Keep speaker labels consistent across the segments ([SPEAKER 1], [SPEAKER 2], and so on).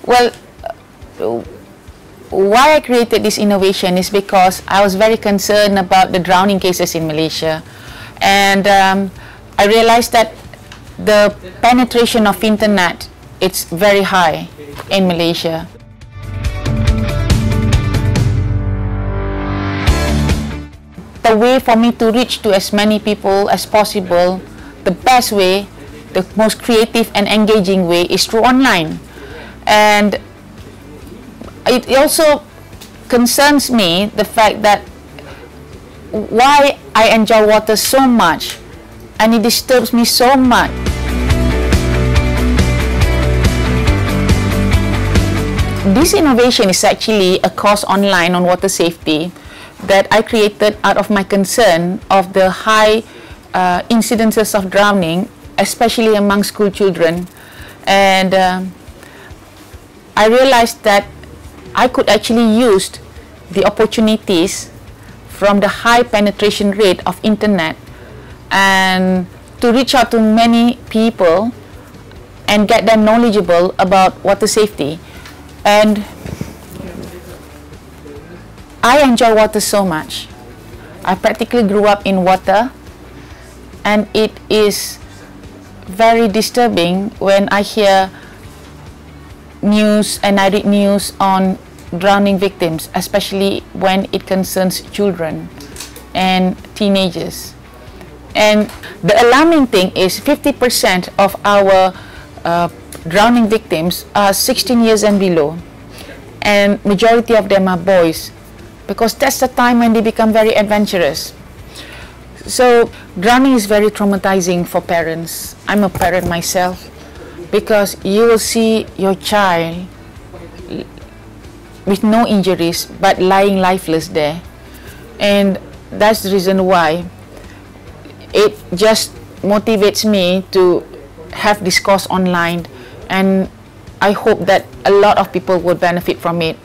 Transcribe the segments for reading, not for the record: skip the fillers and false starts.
[SPEAKER 1] Well, why I created this innovation is because I was very concerned about the drowning cases in Malaysia, and I realized that the penetration of internet, it's very high in Malaysia. The way for me to reach to as many people as possible, the best way, the most creative and engaging way is through online. And it also concerns me the fact that why I enjoy water so much and it disturbs me so much. This innovation is actually a course online on water safety that I created out of my concern of the high incidences of drowning, especially among school children. And I realized that I could actually use the opportunities from the high penetration rate of internet and to reach out to many people and get them knowledgeable about water safety. And I enjoy water so much. I practically grew up in water, and it is very disturbing when I hear news and I read news on drowning victims, especially when it concerns children and teenagers. And the alarming thing is 50% of our drowning victims are 16 years and below, and majority of them are boys, because that's the time when they become very adventurous. So drowning is very traumatizing for parents. I'm a parent myself, because you will see your child with no injuries but lying lifeless there, and that's the reason why it just motivates me to have this course online, and I hope that a lot of people will benefit from it.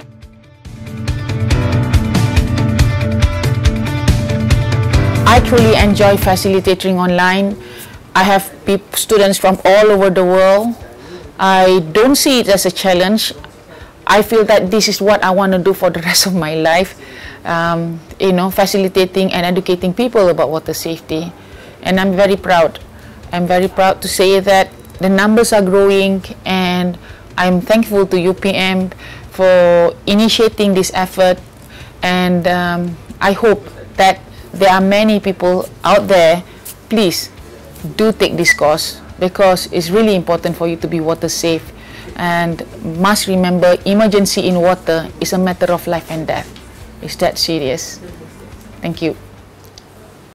[SPEAKER 1] I truly enjoy facilitating online. I have students from all over the world. I don't see it as a challenge. I feel that this is what I want to do for the rest of my life, you know, facilitating and educating people about water safety. And I'm very proud. I'm very proud to say that the numbers are growing, and I'm thankful to UPM for initiating this effort. And I hope that there are many people out there. Please do take this course, because it's really important for you to be water safe, and must remember, emergency in water is a matter of life and death. It's that serious. Thank you.